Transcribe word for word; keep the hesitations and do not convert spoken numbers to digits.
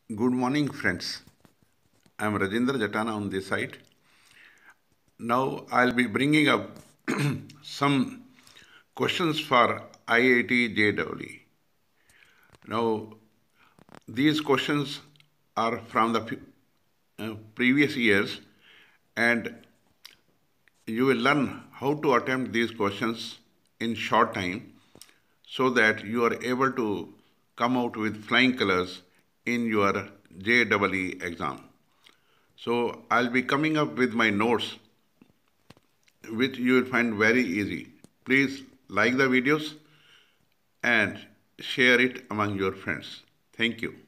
Good morning, friends. I am Rajendra Jatana on this side. Now I'll be bringing up some questions for I I T J E E. Now these questions are from the uh, previous years, and you will learn how to attempt these questions in short time so that you are able to come out with flying colors in your J E E exam. So I'll be coming up with my notes which you will find very easy. Please like the videos and share it among your friends. Thank you.